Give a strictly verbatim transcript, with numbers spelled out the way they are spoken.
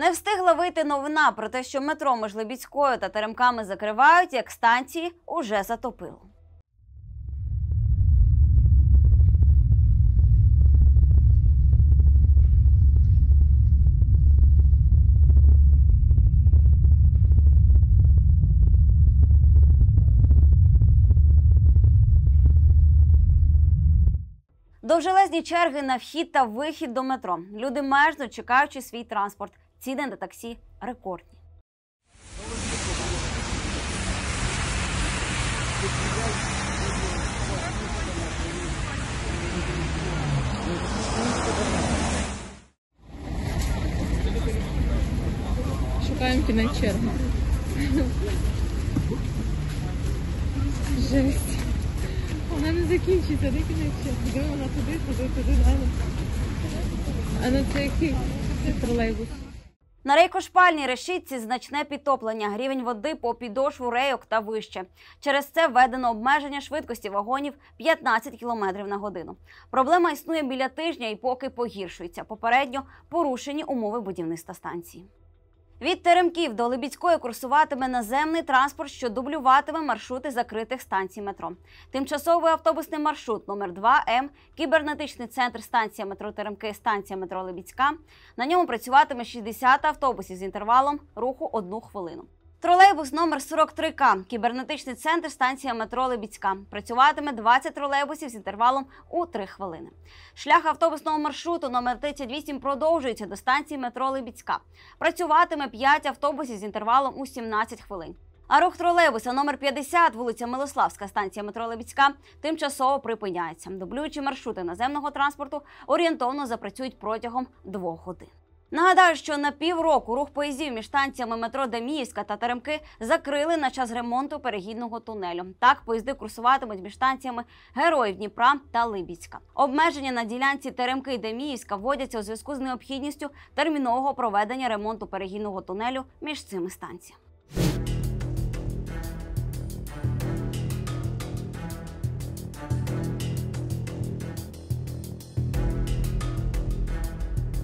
Не встигла вийти новина про те, що метро між Либідською та Теремками закривають, як станції уже затопило. Довжелезні черги на вхід та вихід до метро. Люди мерзнуть, чекаючи свій транспорт. Ціни на таксі рекордні. Шукаємо кінець черги. Жесть. Вона не закінчиться, де кінець черги. Де вона туди, туди, туди, далі. А ну це який? Це тролейбус. На Рейко-Шпальній решітці значне підтоплення. Рівень води по підошву рейок та вище. Через це введено обмеження швидкості вагонів п'ятнадцять кілометрів на годину. Проблема існує біля тижня і поки погіршується. Попередньо порушені умови будівництва станції. Від Теремків до Либідської курсуватиме наземний транспорт, що дублюватиме маршрути закритих станцій метро. Тимчасовий автобусний маршрут номер два М, кібернетичний центр станція метро Теремки, станція метро Либідська. На ньому працюватиме шістдесят автобусів з інтервалом руху одну хвилину. Тролейбус номер сорок три К, кібернетичний центр, станція метро Либідська. Працюватиме двадцять тролейбусів з інтервалом у три хвилини. Шлях автобусного маршруту номер тридцять вісім продовжується до станції метро Либідська. Працюватиме п'ять автобусів з інтервалом у сімнадцять хвилин. А рух тролейбуса номер п'ятдесят, вулиця Милославська, станція метро Либідська, тимчасово припиняється. Дублюючі маршрути наземного транспорту орієнтовно запрацюють протягом двох годин. Нагадаю, що на півроку рух поїздів між станціями метро Деміївська та Теремки закрили на час ремонту перехідного тунелю. Так, поїзди курсуватимуть між станціями Героїв Дніпра та Либідська. Обмеження на ділянці Теремки і Деміївська вводяться у зв'язку з необхідністю термінового проведення ремонту перехідного тунелю між цими станціями.